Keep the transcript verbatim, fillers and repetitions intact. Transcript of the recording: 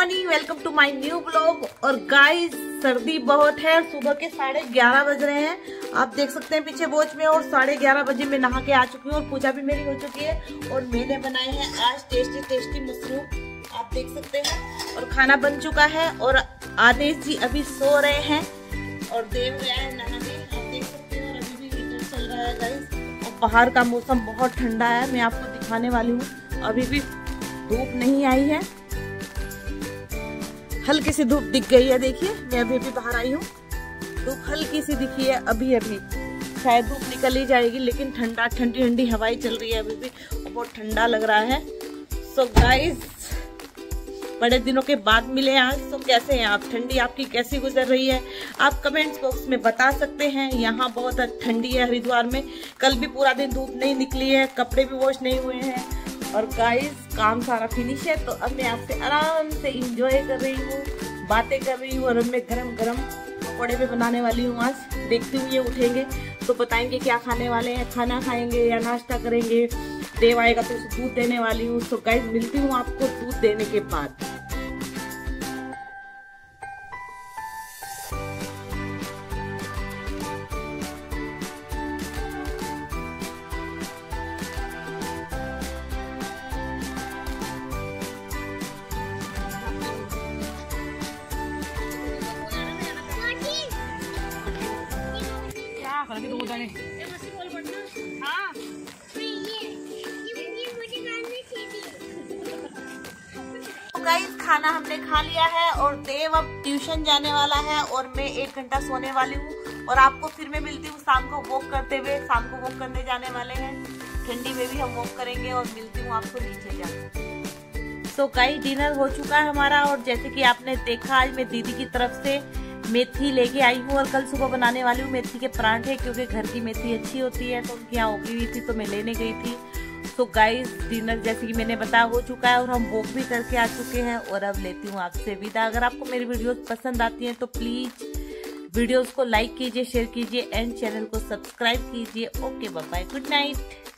Morning, welcome to my new blog. और guys सर्दी बहुत है, सुबह के साढ़े ग्यारह बज रहे हैं। आप देख सकते हैं पीछे वॉच में, और साढ़े ग्यारह बजे मैं नहा के आ चुकी हूँ और पूजा भी मेरी हो चुकी है। और मैंने बनाए हैं आज टेस्टी टेस्टी मशरूम, आप देख सकते हैं। और खाना बन चुका है और आदेश जी अभी सो रहे हैं और देव गया है नहाने, आप देख सकते हैं। और अभी भी हीटर चल रहा है गाइस, और बाहर का मौसम बहुत ठंडा है। मैं आपको दिखाने वाली हूँ, अभी भी धूप नहीं आई है, हल्की सी धूप दिख गई है। देखिए मैं अभी भी बाहर आई हूँ, धूप हल्की सी दिखी है अभी अभी, शायद धूप निकल ही जाएगी, लेकिन ठंडा ठंडी ठंडी हवाएं चल रही है अभी भी, और बहुत ठंडा लग रहा है। सो so गाइस बड़े दिनों के बाद मिले आज, तो कैसे हैं आप? ठंडी आपकी कैसी गुजर रही है? आप कमेंट्स बॉक्स में बता सकते हैं। यहाँ बहुत ठंडी है हरिद्वार में, कल भी पूरा दिन धूप नहीं निकली है, कपड़े भी वॉश नहीं हुए हैं। और गाइस काम सारा फिनिश है, तो अब मैं आपसे आराम से इंजॉय कर रही हूँ, बातें कर रही हूँ। और अब मैं गरम गरम पकौड़े भी बनाने वाली हूँ आज। देखती हूँ ये उठेंगे तो बताएंगे क्या खाने वाले हैं, खाना खाएंगे या नाश्ता करेंगे। देव आएगा तो उसे दूध देने वाली हूँ। तो गाइस मिलती हूँ आपको दूध देने के बाद। हाँ गाइस खाना हमने खा लिया है और देव अब ट्यूशन जाने वाला है और मैं एक घंटा सोने वाली हूँ। और आपको फिर मैं मिलती हूँ शाम को वॉक करते हुए। शाम को वॉक करने जाने वाले हैं, ठंडी में भी हम वॉक करेंगे, और मिलती हूँ आपको नीचे जाकर। सो गाइस डिनर हो चुका है हमारा, और जैसे कि आपने देखा आज मैं दीदी की तरफ से मेथी लेके आई हूँ और कल सुबह बनाने वाली हूँ मेथी के परांठे, क्योंकि घर की मेथी अच्छी होती है। तो उनकी यहाँ उगी हुई थी तो मैं लेने गई थी। तो गाइस डिनर जैसे कि मैंने बताया हो चुका है, और हम वॉक भी करके आ चुके हैं। और अब लेती हूँ आपसे विदा। अगर आपको मेरी वीडियोस पसंद आती हैं तो प्लीज वीडियोस को लाइक कीजिए, शेयर कीजिए एंड चैनल को सब्सक्राइब कीजिए। Okay bye bye, good night.